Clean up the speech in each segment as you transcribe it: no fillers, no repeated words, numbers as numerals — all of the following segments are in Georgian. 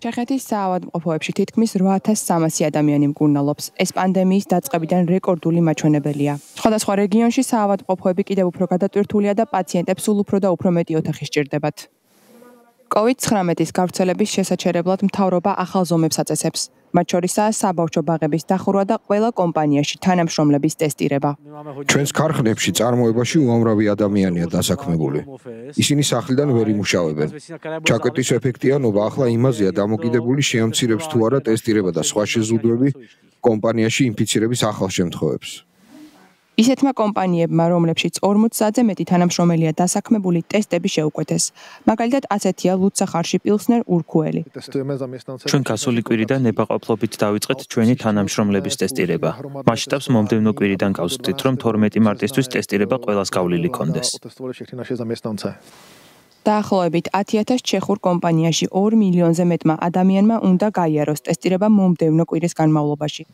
ჩეხეთის საავადმყოფოებში თითქმის 8300 ადამიანი მკურნალობს. ეს პანდემიის დაწყებიდან რეკორდული მაჩვენებელია. სხვადასხვა რეგიონში საავადმყოფოები კიდევ უფრო გადატვირთულია და პაციენტებს სულ უფრო და უფრო მეტი ოთახი სჭირდებათ. COVID-19-ის გავრცელების შესაჩერებლად მთავრობა ახალ ზომებს აწესებს. მათ შორისაა საბავშვო ბაღების დახურვა და ყველა კომპანიაში თანამშრომლების ტესტირება. ჩვენს ქარხნებში წარმოებაში უამრავი ადამიანია დასაქმებული. ისინი სახლიდან ვერ იმუშავებენ. ჩაკვეთის ეფექტიანობა ახლა იმაზეა დამოკიდებული შეამცირებს თუ არა ტესტირება და სხვა შეზღუდვები კომპანიაში ინფიცირების ახალ შემთხვევებს. ისეთმა კომპანიებმა, რომლებშიც 40-ზე მეტი თანამშრომელია დასაქმებული, ტესტები შეუკვეთეს. მაგალითად, ასეთია ლუდსახარში პილსნერ ურქუელი. ჩვენ გასული კვირიდან ნებაყოფლობით დავიწყეთ ჩვენი თანამშრომლების ტესტირება. მასშტაბს მომდევნო კვირიდან გავსვით, რომ 12 მარტისთვის ტესტირება ყველას გავლილი კონდეს. დაახლოებით 10,000 ჩეხურ კომპანიაში 2 მილიონზე მეტმა ადამიანმა უნდა გაიაროს ტესტირება მომდევნო კვირის განმავლობაში.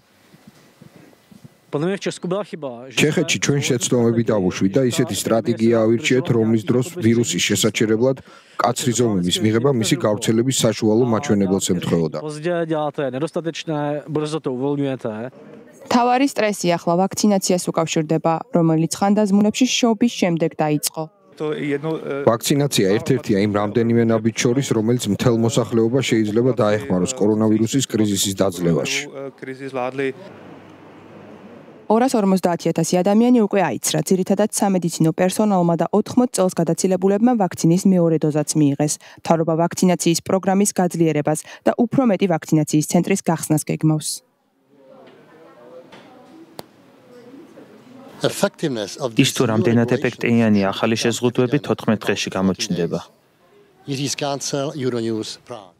ჩეხეთში ჩვენ შეცდომები დავუშვით და ისეთი სტრატეგია ავირჩიეთ, რომლის დროს ვირუსის შესაჩერებლად კაცრი ზომების მიღება მისი გავრცელების საშუალო მაჩვენებელს ემთხვეოდა. მთავარი სტრესი ახლა ვაქცინაციას უკავშირდება, რომელიც ხანდაზმულებში შობის შემდეგ დაიწყო. ვაქცინაცია ერთ-ერთია იმ რამდენიმე ნაბიჯ შორის, რომელიც მთელ მოსახლეობას შეიძლება დაეხმაროს კორონავირუსის კრიზისის დაძლევაში. 250,000 ადამიანი უკვე აიცრა, ძირითადად სამედიცინო პერსონალმა და 80 წელს გადაცილებულებმა ვაქცინის მეორე დოზაც მიიღეს. მთავრობა ვაქცინაციის პროგრამის გაძლიერებას და უფრო მეტი ვაქცინაციის ცენტრის გახსნას გეგმავს. ის თუ რამდენად ეფექტიანია ახალი შეზღუდვები 14 დღეში გამოჩნდება.